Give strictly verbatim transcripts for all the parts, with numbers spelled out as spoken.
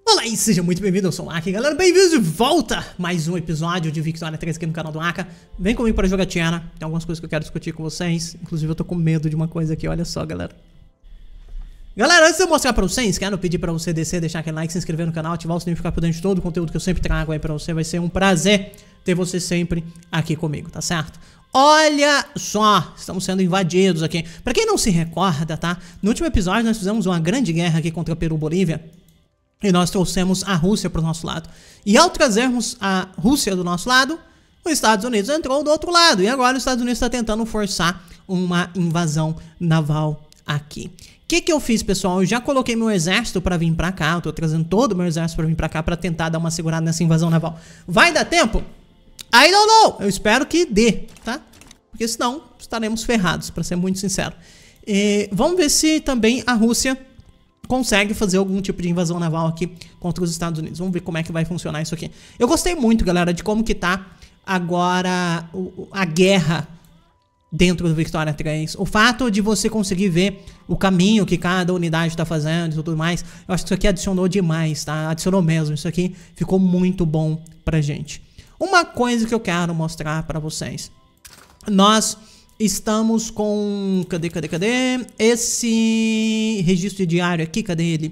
Olá e seja muito bem-vindo, eu sou o Aka, galera, bem-vindos de volta! Mais um episódio de Victoria três aqui no canal do Aka. Vem comigo para jogatina, tem algumas coisas que eu quero discutir com vocês. Inclusive eu tô com medo de uma coisa aqui, olha só, galera. Galera, antes de eu mostrar pra vocês, quero pedir pra você descer, deixar aquele like, se inscrever no canal, ativar o sininho e ficar por dentro de todo o conteúdo que eu sempre trago aí pra você. Vai ser um prazer ter você sempre aqui comigo, tá certo? Olha só, estamos sendo invadidos aqui. Pra quem não se recorda, tá? No último episódio nós fizemos uma grande guerra aqui contra Peru e Bolívia. E nós trouxemos a Rússia pro nosso lado. E ao trazermos a Rússia do nosso lado, os Estados Unidos entrou do outro lado. E agora os Estados Unidos está tentando forçar uma invasão naval aqui. O que que eu fiz, pessoal? Eu já coloquei meu exército pra vir pra cá. Eu tô trazendo todo o meu exército pra vir pra cá pra tentar dar uma segurada nessa invasão naval. Vai dar tempo? I don't know. Eu espero que dê, tá? Porque senão estaremos ferrados, pra ser muito sincero. E vamos ver se também a Rússia consegue fazer algum tipo de invasão naval aqui contra os Estados Unidos. Vamos ver como é que vai funcionar isso aqui. Eu gostei muito, galera, de como que tá agora a guerra dentro do Victoria três. O fato de você conseguir ver o caminho que cada unidade tá fazendo e tudo mais, eu acho que isso aqui adicionou demais, tá? Adicionou mesmo. Isso aqui ficou muito bom pra gente. Uma coisa que eu quero mostrar pra vocês. Nós estamos com... Cadê, cadê, cadê? Esse registro diário aqui, cadê ele?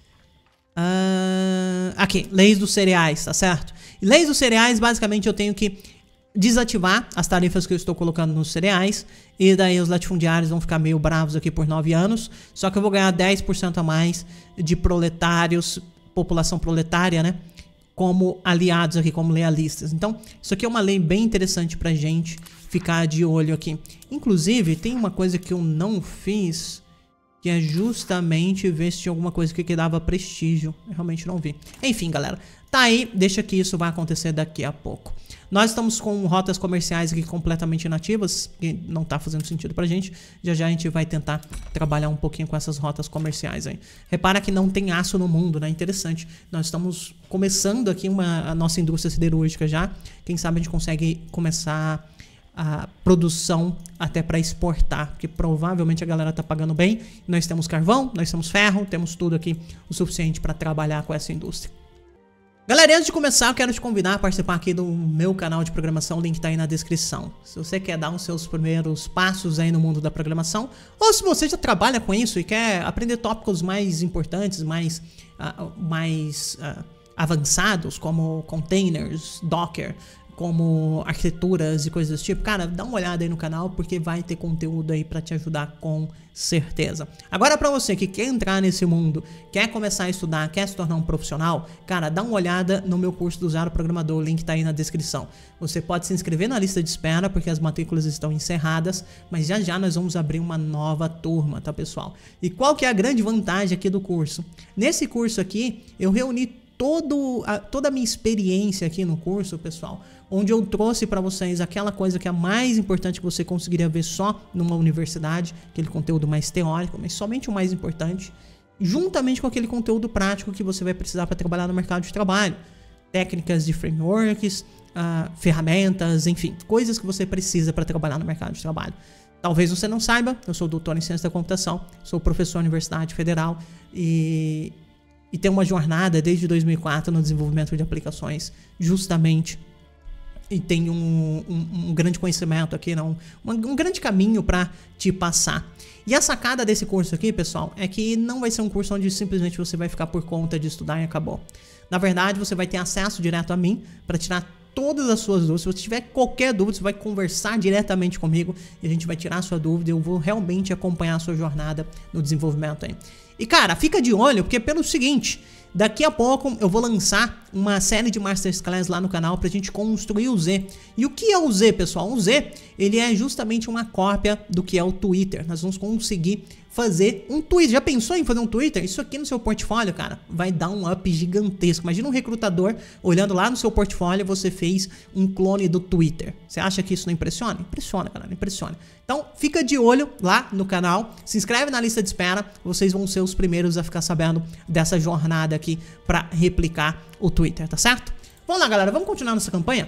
Uh, aqui, leis dos cereais, tá certo? E leis dos cereais, basicamente eu tenho que desativar as tarifas que eu estou colocando nos cereais. E daí os latifundiários vão ficar meio bravos aqui por nove anos. Só que eu vou ganhar dez por cento a mais de proletários, população proletária, né? Como aliados aqui, como lealistas. Então, isso aqui é uma lei bem interessante pra gente ficar de olho aqui. Inclusive, tem uma coisa que eu não fiz, que é justamente ver se tinha alguma coisa que dava prestígio. Eu realmente não vi. Enfim, galera, tá aí, deixa que isso vai acontecer daqui a pouco. Nós estamos com rotas comerciais aqui completamente inativas, que não tá fazendo sentido pra gente. Já já a gente vai tentar trabalhar um pouquinho com essas rotas comerciais aí. Repara que não tem aço no mundo, né? Interessante. Nós estamos começando aqui uma, a nossa indústria siderúrgica já. Quem sabe a gente consegue começar a produção até para exportar, porque provavelmente a galera tá pagando bem. Nós temos carvão, nós temos ferro, temos tudo aqui o suficiente para trabalhar com essa indústria. Galera, antes de começar, eu quero te convidar a participar aqui do meu canal de programação, o link tá aí na descrição. Se você quer dar os seus primeiros passos aí no mundo da programação, ou se você já trabalha com isso e quer aprender tópicos mais importantes, mais, uh, mais uh, avançados, como containers, Docker, como arquiteturas e coisas desse tipo, cara, dá uma olhada aí no canal, porque vai ter conteúdo aí pra te ajudar com certeza. Agora pra você que quer entrar nesse mundo, quer começar a estudar, quer se tornar um profissional, cara, dá uma olhada no meu curso do Zero Programador, o link tá aí na descrição. Você pode se inscrever na lista de espera, porque as matrículas estão encerradas, mas já já nós vamos abrir uma nova turma, tá, pessoal? E qual que é a grande vantagem aqui do curso? Nesse curso aqui, eu reuni todo a, toda a minha experiência aqui no curso, pessoal, onde eu trouxe para vocês aquela coisa que é a mais importante que você conseguiria ver só numa universidade, aquele conteúdo mais teórico, mas somente o mais importante, juntamente com aquele conteúdo prático que você vai precisar para trabalhar no mercado de trabalho, técnicas de frameworks, uh, ferramentas, enfim, coisas que você precisa para trabalhar no mercado de trabalho. Talvez você não saiba, eu sou doutor em ciência da computação, sou professor na Universidade Federal e E tem uma jornada desde dois mil e quatro no desenvolvimento de aplicações, justamente. E tem um, um, um grande conhecimento aqui, não, um, um grande caminho para te passar. E a sacada desse curso aqui, pessoal, é que não vai ser um curso onde simplesmente você vai ficar por conta de estudar e acabou. Na verdade, você vai ter acesso direto a mim para tirar todas as suas dúvidas. Se você tiver qualquer dúvida, você vai conversar diretamente comigo e a gente vai tirar a sua dúvida. Eu vou realmente acompanhar a sua jornada no desenvolvimento aí. E cara, fica de olho, porque pelo seguinte, daqui a pouco eu vou lançar uma série de Masterclass lá no canal pra gente construir o Z. E o que é o Z, pessoal? O Z, ele é justamente uma cópia do que é o Twitter. Nós vamos conseguir fazer um Twitter. Já pensou em fazer um Twitter? Isso aqui no seu portfólio, cara, vai dar um up gigantesco. Imagina um recrutador olhando lá no seu portfólio, você fez um clone do Twitter. Você acha que isso não impressiona? Impressiona, galera, impressiona. Então, fica de olho lá no canal, se inscreve na lista de espera, vocês vão ser os primeiros a ficar sabendo dessa jornada aqui pra replicar o Twitter, tá certo? Vamos lá, galera, vamos continuar nossa campanha?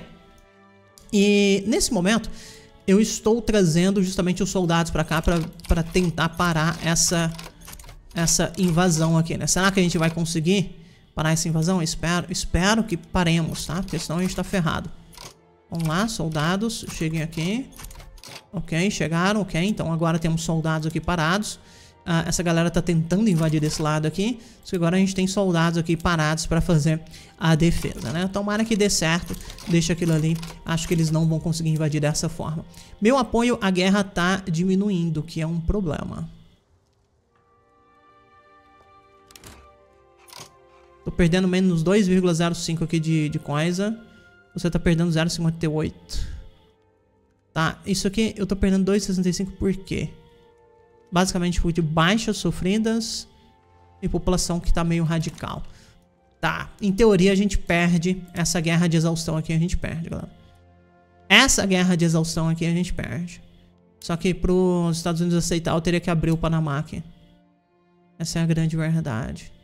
E nesse momento, eu estou trazendo justamente os soldados pra cá pra, pra tentar parar essa, essa invasão aqui, né? Será que a gente vai conseguir parar essa invasão? Espero, espero que paremos, tá? Porque senão a gente tá ferrado. Vamos lá, soldados, cheguem aqui. Ok, chegaram, ok. Então agora temos soldados aqui parados. Uh, essa galera tá tentando invadir desse lado aqui. Só que agora a gente tem soldados aqui parados pra fazer a defesa, né? Tomara que dê certo. Deixa aquilo ali. Acho que eles não vão conseguir invadir dessa forma. Meu apoio à guerra tá diminuindo, que é um problema. Tô perdendo menos dois vírgula zero cinco aqui de, de coisa. Você tá perdendo zero vírgula cinquenta e oito. Tá, isso aqui eu tô perdendo dois vírgula sessenta e cinco por quê? Basicamente por de baixas sofridas e população que tá meio radical. Tá, em teoria a gente perde essa guerra de exaustão aqui, a gente perde, galera. Essa guerra de exaustão aqui a gente perde. Só que pros Estados Unidos aceitar eu teria que abrir o Panamá aqui. Essa é a grande verdade.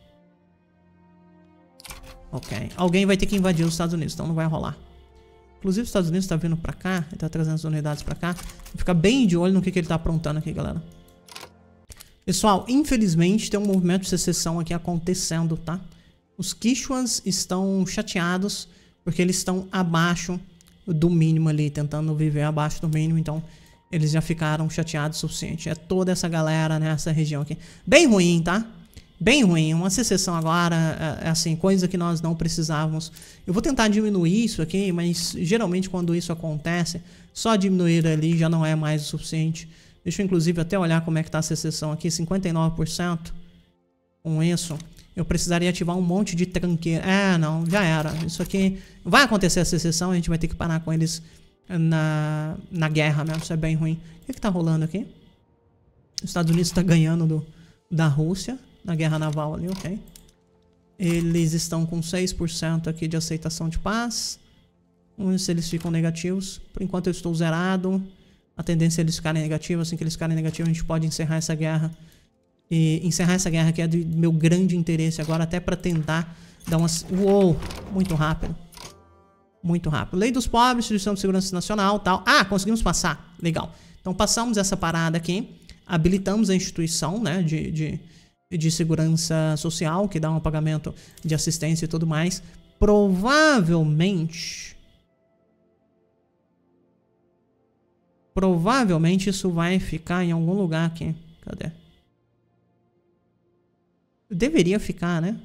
Ok, alguém vai ter que invadir os Estados Unidos, então não vai rolar. Inclusive os Estados Unidos tá vindo pra cá, ele tá trazendo as unidades pra cá. Vou ficar bem de olho no que, que ele tá aprontando aqui, galera. Pessoal, infelizmente tem um movimento de secessão aqui acontecendo, tá? Os Quichuas estão chateados porque eles estão abaixo do mínimo ali, tentando viver abaixo do mínimo, então eles já ficaram chateados o suficiente. É toda essa galera nessa região aqui. Bem ruim, tá? Bem ruim. Uma secessão agora, é, é assim, coisa que nós não precisávamos. Eu vou tentar diminuir isso aqui, mas geralmente quando isso acontece, só diminuir ali já não é mais o suficiente. Deixa eu inclusive até olhar como é que tá a secessão aqui, cinquenta e nove por cento. Com isso, eu precisaria ativar um monte de tranqueira. É, não, já era. Isso aqui vai acontecer a secessão, a gente vai ter que parar com eles na, na guerra mesmo, isso é bem ruim. O que que tá rolando aqui? Os Estados Unidos tá ganhando do, da Rússia, na guerra naval ali, ok. Eles estão com seis por cento aqui de aceitação de paz. Vamos ver se eles ficam negativos. Por enquanto eu estou zerado. A tendência é eles ficarem negativos. Assim que eles ficarem negativos, a gente pode encerrar essa guerra. E encerrar essa guerra que é do meu grande interesse agora, até para tentar dar umas... Uou! Muito rápido. Muito rápido. Lei dos pobres, Instituição de Segurança Nacional, tal. Ah, conseguimos passar. Legal. Então passamos essa parada aqui. Habilitamos a instituição, né, de, de, de segurança social, que dá um pagamento de assistência e tudo mais. Provavelmente... Provavelmente isso vai ficar em algum lugar aqui. Cadê? Deveria ficar, né?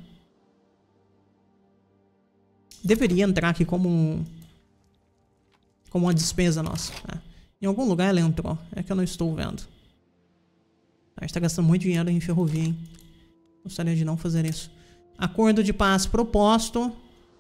Deveria entrar aqui como um... Como uma despesa nossa. É. Em algum lugar ela entrou. É que eu não estou vendo. A gente tá gastando muito dinheiro em ferrovia, hein? Gostaria de não fazer isso. Acordo de paz proposto.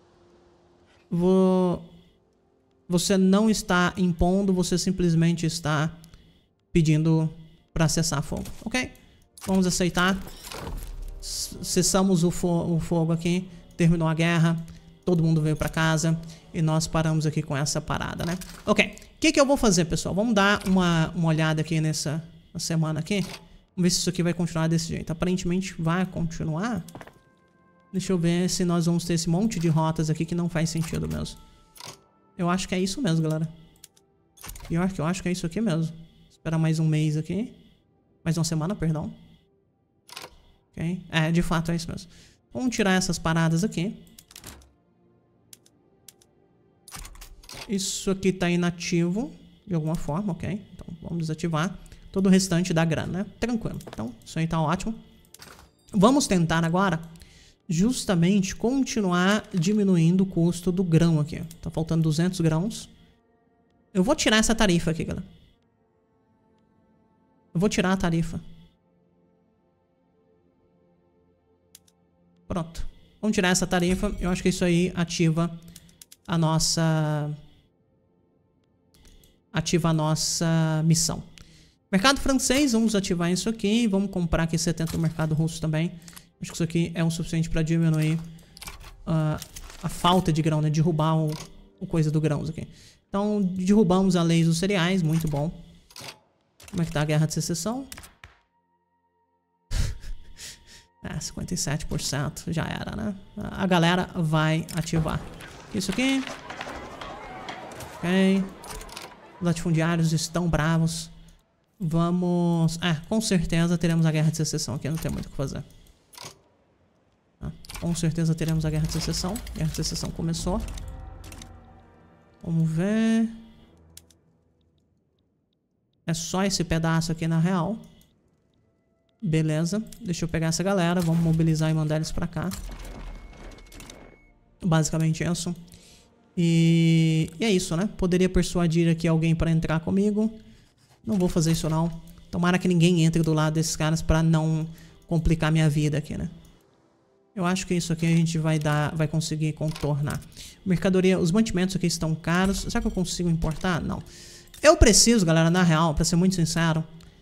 Vou... Você não está impondo, você simplesmente está pedindo para cessar fogo. Ok? Vamos aceitar. Cessamos o, fo o fogo aqui. Terminou a guerra. Todo mundo veio para casa. E nós paramos aqui com essa parada, né? Ok. O que, que eu vou fazer, pessoal? Vamos dar uma, uma olhada aqui nessa semana aqui. Vamos ver se isso aqui vai continuar desse jeito. Aparentemente vai continuar. Deixa eu ver se nós vamos ter esse monte de rotas aqui que não faz sentido mesmo. Eu acho que é isso mesmo, galera. Pior que eu acho que é isso aqui mesmo. Esperar mais um mês aqui. Mais uma semana, perdão. Ok. É, de fato é isso mesmo. Vamos tirar essas paradas aqui. Isso aqui tá inativo. De alguma forma, ok. Então vamos desativar. Todo o restante da grana, né? Tranquilo. Então, isso aí tá ótimo. Vamos tentar agora... justamente continuar diminuindo o custo do grão aqui. Tá faltando duzentos grãos. Eu vou tirar essa tarifa aqui, galera. Eu vou tirar a tarifa. Pronto. Vamos tirar essa tarifa. Eu acho que isso aí ativa a nossa... Ativa a nossa missão. Mercado francês, vamos ativar isso aqui. Vamos comprar aqui setenta no mercado russo também. Acho que isso aqui é o suficiente para diminuir uh, a falta de grão, né? Derrubar o, o coisa do grãos aqui. Então, derrubamos a lei dos cereais, muito bom. Como é que tá a guerra de secessão? É, cinquenta e sete por cento, já era, né? A galera vai ativar. Isso aqui. Ok. Os latifundiários estão bravos. Vamos... É, com certeza teremos a guerra de secessão aqui, não tem muito o que fazer. com certeza teremos a Guerra de Secessão. A Guerra de Secessão começou. Vamos ver. É só esse pedaço aqui na real. Beleza. Deixa eu pegar essa galera. Vamos mobilizar e mandar eles pra cá. Basicamente isso. E, e é isso, né? Poderia persuadir aqui alguém pra entrar comigo. Não vou fazer isso não. Tomara que ninguém entre do lado desses caras pra não complicar minha vida aqui, né? Eu acho que isso aqui a gente vai dar, vai conseguir contornar. Mercadoria, os mantimentos aqui estão caros. Será que eu consigo importar? Não. Eu preciso, galera, na real, pra ser muito sincero,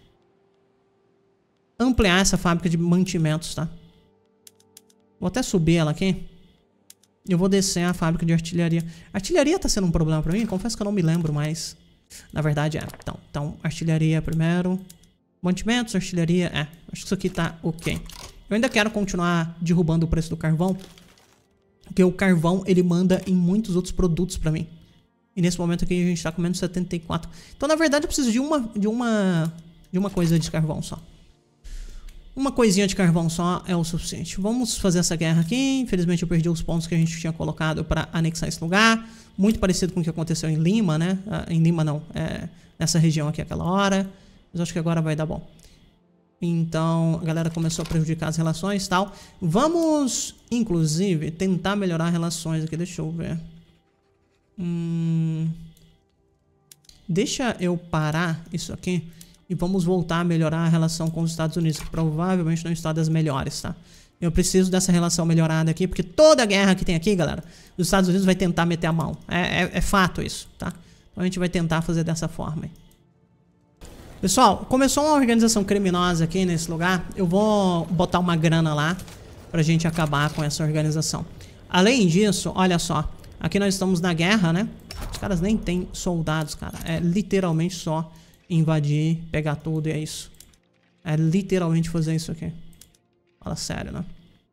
ampliar essa fábrica de mantimentos, tá? Vou até subir ela aqui. Eu vou descer a fábrica de artilharia. Artilharia tá sendo um problema pra mim? Confesso que eu não me lembro mais. Na verdade é. Então, então artilharia primeiro. Mantimentos, artilharia, é. Acho que isso aqui tá ok. Eu ainda quero continuar derrubando o preço do carvão. Porque o carvão, ele manda em muitos outros produtos pra mim. E nesse momento aqui a gente tá com menos setenta e quatro. Então, na verdade, eu preciso de uma, de uma, de uma coisa de carvão só. Uma coisinha de carvão só é o suficiente. Vamos fazer essa guerra aqui. Infelizmente eu perdi os pontos que a gente tinha colocado para anexar esse lugar. Muito parecido com o que aconteceu em Lima, né? Ah, em Lima não, é, nessa região aqui aquela hora. Mas acho que agora vai dar bom. Então a galera começou a prejudicar as relações e tal. Vamos, inclusive, tentar melhorar relações aqui. Deixa eu ver. Hum... Deixa eu parar isso aqui. E vamos voltar a melhorar a relação com os Estados Unidos, que provavelmente não está das melhores, tá? Eu preciso dessa relação melhorada aqui, porque toda guerra que tem aqui, galera, os Estados Unidos vai tentar meter a mão. É, é, é fato isso, tá? Então a gente vai tentar fazer dessa forma aí. Pessoal, começou uma organização criminosa aqui nesse lugar. Eu vou botar uma grana lá pra gente acabar com essa organização. Além disso, olha só. Aqui nós estamos na guerra, né? Os caras nem têm soldados, cara. É literalmente só invadir, pegar tudo e é isso. É literalmente fazer isso aqui. Fala sério, né?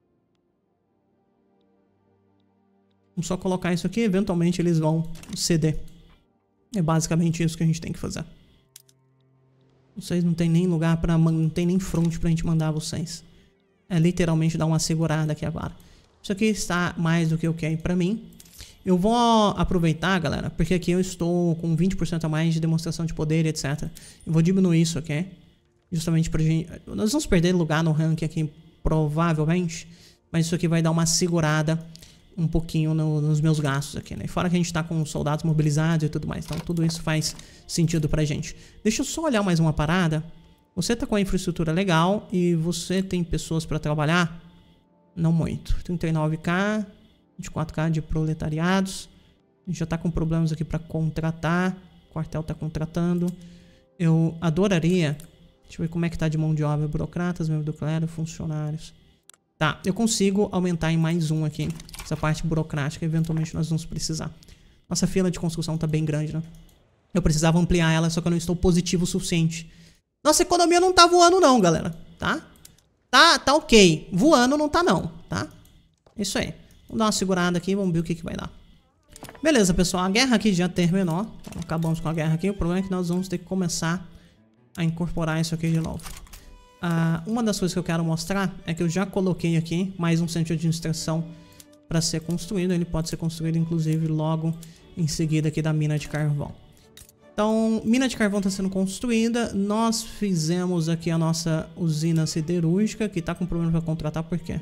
Vamos só colocar isso aqui, eventualmente eles vão ceder. É basicamente isso que a gente tem que fazer. Vocês não tem nem lugar pra... Não tem nem front pra gente mandar vocês. É literalmente dar uma segurada aqui agora. Isso aqui está mais do que ok pra mim. Eu vou aproveitar, galera, porque aqui eu estou com vinte por cento a mais de demonstração de poder, etcétera. Eu vou diminuir isso aqui, justamente pra gente... Nós vamos perder lugar no ranking aqui, provavelmente, mas isso aqui vai dar uma segurada um pouquinho no, nos meus gastos aqui, né? Fora que a gente tá com soldados mobilizados e tudo mais, então tudo isso faz sentido pra gente. Deixa eu só olhar mais uma parada. Você tá com a infraestrutura legal e você tem pessoas pra trabalhar? Não muito. trinta e nove K... vinte e quatro K de proletariados. A gente já tá com problemas aqui pra contratar. O quartel tá contratando. Eu adoraria... Deixa eu ver como é que tá de mão de obra. Burocratas, membros do clero, funcionários. Tá, eu consigo aumentar em mais um aqui. Essa parte burocrática, eventualmente nós vamos precisar. Nossa fila de construção tá bem grande, né? Eu precisava ampliar ela, só que eu não estou positivo o suficiente. Nossa economia não tá voando não, galera. Tá? Tá, tá ok. Voando não tá não, tá? Isso aí. Vamos dar uma segurada aqui e vamos ver o que, que vai dar. Beleza, pessoal. A guerra aqui já terminou. Então, acabamos com a guerra aqui. O problema é que nós vamos ter que começar a incorporar isso aqui de novo. Uh, uma das coisas que eu quero mostrar é que eu já coloquei aqui mais um centro de administração para ser construído. Ele pode ser construído, inclusive, logo em seguida aqui da mina de carvão. Então, mina de carvão está sendo construída. Nós fizemos aqui a nossa usina siderúrgica, que está com problema para contratar. Por quê?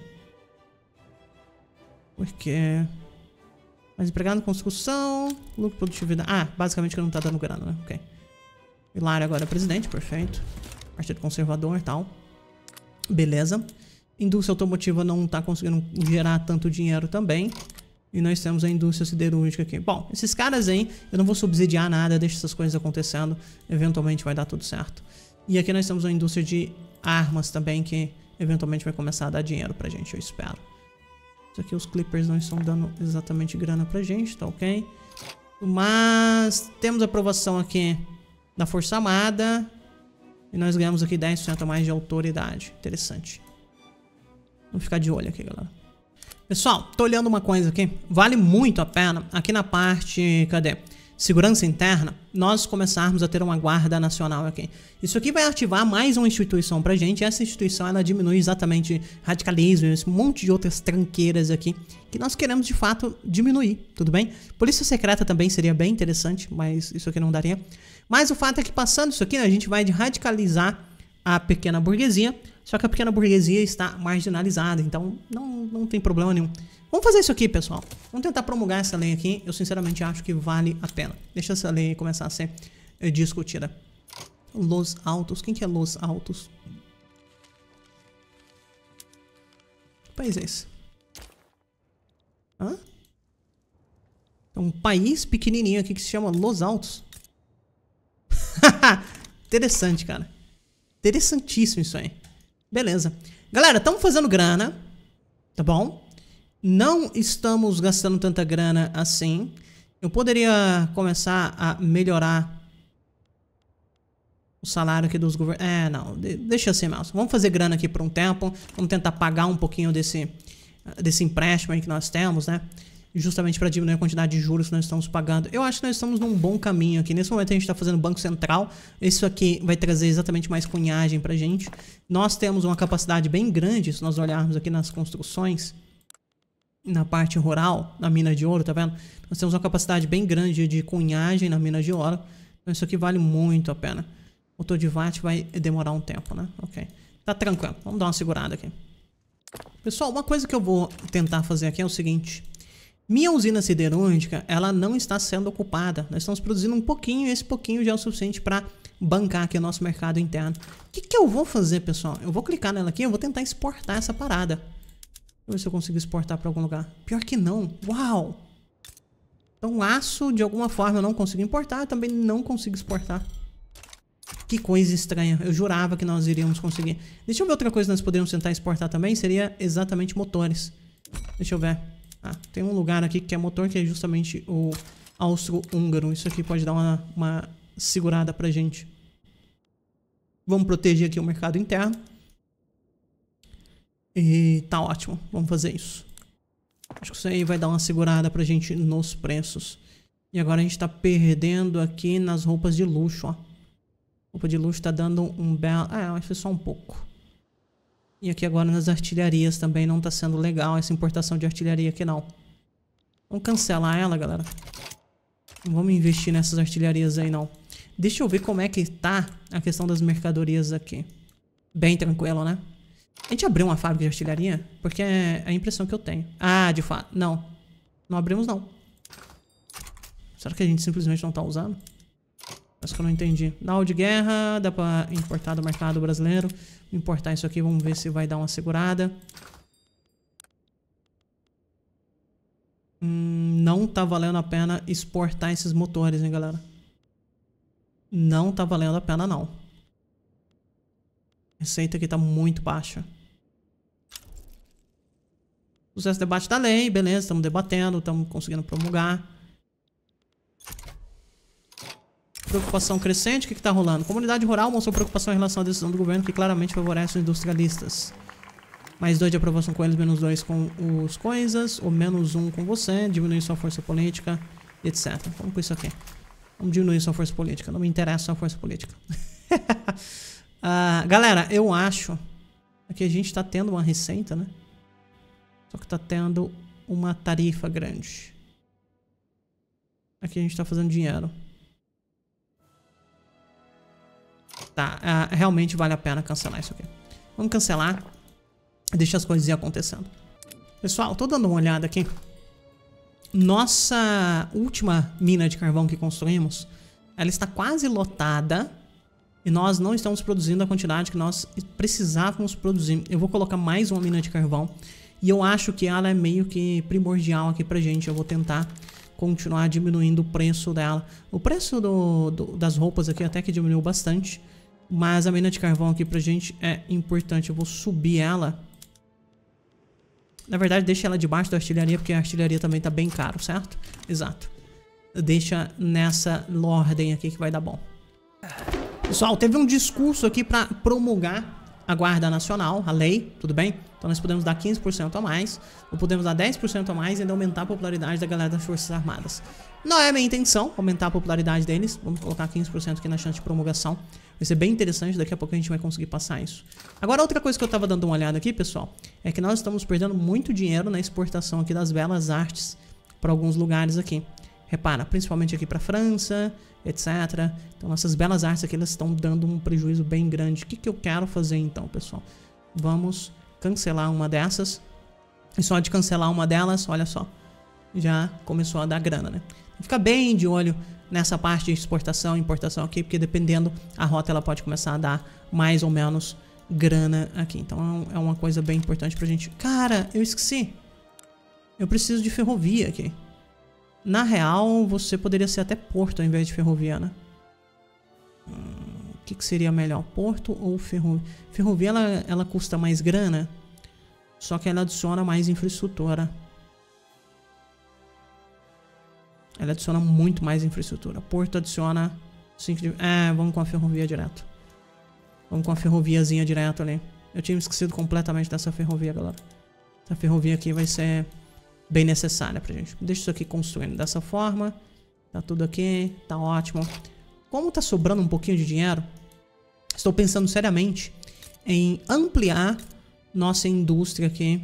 Porque... mais empregado na construção, lucro de produtividade... Ah, basicamente que não tá dando grana, né? Ok. Hilário agora é presidente, perfeito. Partido conservador e tal. Beleza. Indústria automotiva não tá conseguindo gerar tanto dinheiro também. E nós temos a indústria siderúrgica aqui. Bom, esses caras aí, eu não vou subsidiar nada, deixa essas coisas acontecendo. Eventualmente vai dar tudo certo. E aqui nós temos a indústria de armas também, que eventualmente vai começar a dar dinheiro pra gente, eu espero. Isso aqui os Clippers não estão dando exatamente grana pra gente, tá ok? Mas temos aprovação aqui da Força Armada. E nós ganhamos aqui dez por cento a mais de autoridade. Interessante. Vamos ficar de olho aqui, galera. Pessoal, tô olhando uma coisa aqui. Vale muito a pena. Aqui na parte... Cadê? segurança interna, nós começarmos a ter uma guarda nacional aqui. Isso aqui vai ativar mais uma instituição pra gente, e essa instituição ela diminui exatamente radicalismo, esse monte de outras tranqueiras aqui, que nós queremos de fato diminuir, tudo bem? Polícia secreta também seria bem interessante, mas isso aqui não daria. Mas o fato é que passando isso aqui, né, a gente vai radicalizar a pequena burguesia, só que a pequena burguesia está marginalizada, então não, não tem problema nenhum. Vamos fazer isso aqui, pessoal. Vamos tentar promulgar essa lei aqui. Eu sinceramente acho que vale a pena. Deixa essa lei começar a ser eh, discutida. Los Altos. Quem que é Los Altos? Que país é esse? Hã? É um país pequenininho aqui que se chama Los Altos. Interessante, cara. Interessantíssimo isso aí. Beleza. Galera, estamos fazendo grana. Tá bom? Não estamos gastando tanta grana assim. Eu poderia começar a melhorar o salário aqui dos governos. É, não. Deixa assim mesmo. Vamos fazer grana aqui por um tempo. Vamos tentar pagar um pouquinho desse, desse empréstimo aí que nós temos, né? Justamente para diminuir a quantidade de juros que nós estamos pagando. Eu acho que nós estamos num bom caminho aqui. Nesse momento a gente está fazendo Banco Central. Isso aqui vai trazer exatamente mais cunhagem pra gente. Nós temos uma capacidade bem grande, se nós olharmos aqui nas construções, na parte rural, na mina de ouro, tá vendo? Nós temos uma capacidade bem grande de cunhagem na mina de ouro. Então isso aqui vale muito a pena. O motor de V A T vai demorar um tempo, né? Ok. Tá tranquilo. Vamos dar uma segurada aqui. Pessoal, uma coisa que eu vou tentar fazer aqui é o seguinte. Minha usina siderúrgica, ela não está sendo ocupada. Nós estamos produzindo um pouquinho e esse pouquinho já é o suficiente para bancar aqui o nosso mercado interno. O que, que eu vou fazer, pessoal? Eu vou clicar nela aqui e eu vou tentar exportar essa parada. Deixa eu ver se eu consigo exportar para algum lugar. Pior que não. Uau! Então aço, de alguma forma, eu não consigo importar. Eu também não consigo exportar. Que coisa estranha. Eu jurava que nós iríamos conseguir. Deixa eu ver outra coisa que nós poderíamos tentar exportar também. Seria exatamente motores. Deixa eu ver. Ah, tem um lugar aqui que é motor, que é justamente o austro-húngaro. Isso aqui pode dar uma, uma segurada pra gente. Vamos proteger aqui o mercado interno. E tá ótimo. Vamos fazer isso. Acho que isso aí vai dar uma segurada pra gente nos preços. E agora a gente tá perdendo aqui nas roupas de luxo, ó. Roupa de luxo tá dando um belo... Ah, acho que só um pouco. E aqui agora nas artilharias também não tá sendo legal essa importação de artilharia aqui não. Vamos cancelar ela, galera. Não vamos investir nessas artilharias aí não. Deixa eu ver como é que tá a questão das mercadorias aqui. Bem tranquilo, né? A gente abriu uma fábrica de artilharia? Porque é a impressão que eu tenho. Ah, de fato. Não. Não abrimos não. Será que a gente simplesmente não tá usando? Acho que eu não entendi. Nau de guerra, dá pra importar do mercado brasileiro. Importar isso aqui, vamos ver se vai dar uma segurada. Hum, não tá valendo a pena exportar esses motores, hein, galera? Não tá valendo a pena, não. A receita aqui tá muito baixa. Sucesso debate da lei, beleza, estamos debatendo, estamos conseguindo promulgar. Preocupação crescente, o que está rolando? Comunidade rural mostrou preocupação em relação à decisão do governo que claramente favorece os industrialistas. Mais dois de aprovação com eles, menos dois com os coisas, ou menos um com você, diminuir sua força política, etcétera. Vamos com isso aqui. Vamos diminuir sua força política. Não me interessa sua força política. uh, galera, eu acho que a gente está tendo uma receita, né? Só que está tendo uma tarifa grande. Aqui a gente está fazendo dinheiro. Tá, uh, realmente vale a pena cancelar isso aqui. Vamos cancelar. Deixa as coisas ir acontecendo. Pessoal, tô dando uma olhada aqui. Nossa última mina de carvão que construímos, ela está quase lotada. E nós não estamos produzindo a quantidade que nós precisávamos produzir. Eu vou colocar mais uma mina de carvão. E eu acho que ela é meio que primordial aqui pra gente. Eu vou tentar continuar diminuindo o preço dela. O preço do, do, das roupas aqui até que diminuiu bastante. Mas a mina de carvão aqui pra gente é importante. Eu vou subir ela. Na verdade, deixa ela debaixo da artilharia, porque a artilharia também tá bem caro, certo? Exato. Deixa nessa ordem aqui que vai dar bom. Pessoal, teve um discurso aqui pra promulgar a Guarda Nacional, a lei, tudo bem? Então nós podemos dar quinze por cento a mais, ou podemos dar dez por cento a mais e ainda aumentar a popularidade da galera das Forças Armadas. Não é a minha intenção aumentar a popularidade deles, vamos colocar quinze por cento aqui na chance de promulgação. Vai ser bem interessante, daqui a pouco a gente vai conseguir passar isso. Agora outra coisa que eu tava dando uma olhada aqui, pessoal, é que nós estamos perdendo muito dinheiro na exportação aqui das belas artes para alguns lugares aqui. Repara, principalmente aqui para França, etcétera. Então essas belas artes aqui, elas estão dando um prejuízo bem grande. O que, que eu quero fazer então, pessoal? Vamos cancelar uma dessas. E só de cancelar uma delas, olha só, já começou a dar grana, né? Fica bem de olho nessa parte de exportação e importação aqui, porque dependendo, a rota ela pode começar a dar mais ou menos grana aqui. Então é uma coisa bem importante pra gente. Cara, eu esqueci. Eu preciso de ferrovia aqui. Na real, você poderia ser até porto ao invés de ferrovia, né? Hum, o que, que seria melhor? Porto ou ferrovia? Ferrovia, ela, ela custa mais grana, só que ela adiciona mais infraestrutura. Ela adiciona muito mais infraestrutura. Porto adiciona... cinco de... É, vamos com a ferrovia direto. Vamos com a ferroviazinha direto ali. Eu tinha esquecido completamente dessa ferrovia, galera. Essa ferrovia aqui vai ser bem necessária pra gente. Deixa isso aqui construindo dessa forma. Tá tudo aqui. Tá ótimo. Como tá sobrando um pouquinho de dinheiro, estou pensando seriamente em ampliar nossa indústria aqui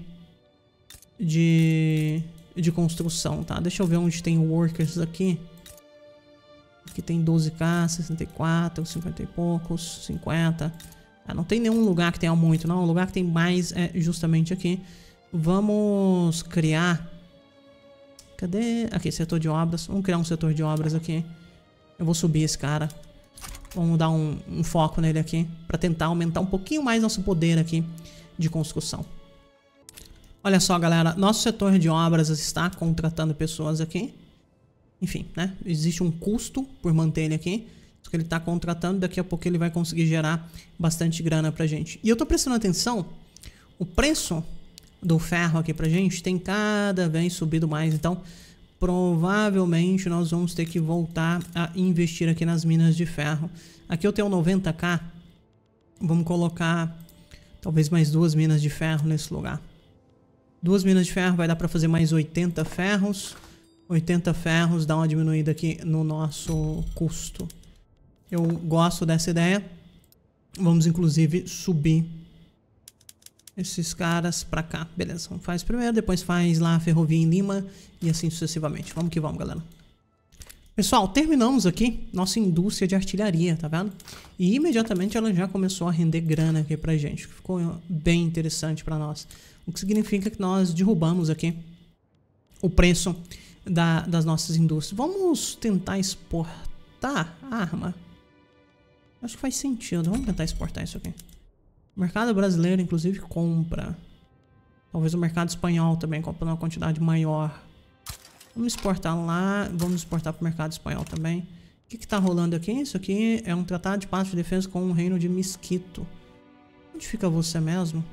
de... de construção, tá? Deixa eu ver onde tem workers aqui. Aqui tem doze K, sessenta e quatro, cinquenta e poucos, cinquenta. Ah, não tem nenhum lugar que tenha muito, não. O lugar que tem mais é justamente aqui. Vamos criar... Cadê? Aqui, setor de obras. Vamos criar um setor de obras aqui. Eu vou subir esse cara. Vamos dar um, um foco nele aqui, pra tentar aumentar um pouquinho mais nosso poder aqui de construção. Olha só, galera, nosso setor de obras está contratando pessoas aqui. Enfim, né? Existe um custo por manter ele aqui. Só que ele está contratando, daqui a pouco ele vai conseguir gerar bastante grana pra gente. E eu tô prestando atenção, o preço do ferro aqui pra gente tem cada vez subido mais. Então, provavelmente nós vamos ter que voltar a investir aqui nas minas de ferro. Aqui eu tenho noventa K. Vamos colocar talvez mais duas minas de ferro nesse lugar. Duas minas de ferro vai dar para fazer mais oitenta ferros. oitenta ferros dá uma diminuída aqui no nosso custo. Eu gosto dessa ideia. Vamos inclusive subir esses caras para cá. Beleza, faz primeiro, depois faz lá a ferrovia em Lima e assim sucessivamente. Vamos que vamos, galera. Pessoal, terminamos aqui nossa indústria de artilharia, tá vendo? E imediatamente ela já começou a render grana aqui pra gente. Ficou bem interessante para nós. O que significa que nós derrubamos aqui o preço da, das nossas indústrias. Vamos tentar exportar arma. Acho que faz sentido. Vamos tentar exportar isso aqui. O mercado brasileiro, inclusive, compra. Talvez o mercado espanhol também compra uma quantidade maior. Vamos exportar lá. Vamos exportar para o mercado espanhol também. O que está rolando aqui? Isso aqui é um tratado de paz de defesa com o reino de Mesquito. Onde fica você mesmo?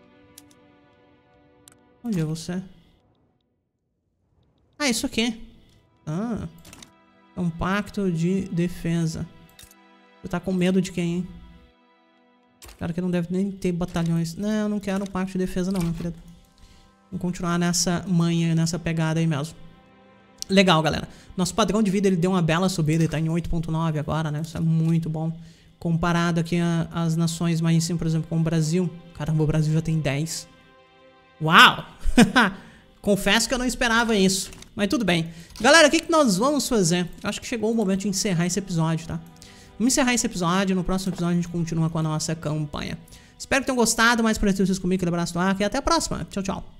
Onde é você? Ah, isso aqui. Ah. É um pacto de defesa. Você tá com medo de quem, hein? Cara que não deve nem ter batalhões. Não, eu não quero um pacto de defesa não, meu querido. Vamos continuar nessa manha, nessa pegada aí mesmo. Legal, galera. Nosso padrão de vida, ele deu uma bela subida. Ele tá em oito ponto nove agora, né? Isso é muito bom. Comparado aqui às nações mais em cima, por exemplo, com o Brasil. Caramba, o Brasil já tem dez. Uau! Confesso que eu não esperava isso. Mas tudo bem. Galera, o que, que nós vamos fazer? Eu acho que chegou o momento de encerrar esse episódio, tá? Vamos encerrar esse episódio. No próximo episódio a gente continua com a nossa campanha. Espero que tenham gostado. Mais por aqui vocês comigo. Aquele abraço do ar e até a próxima. Tchau, tchau.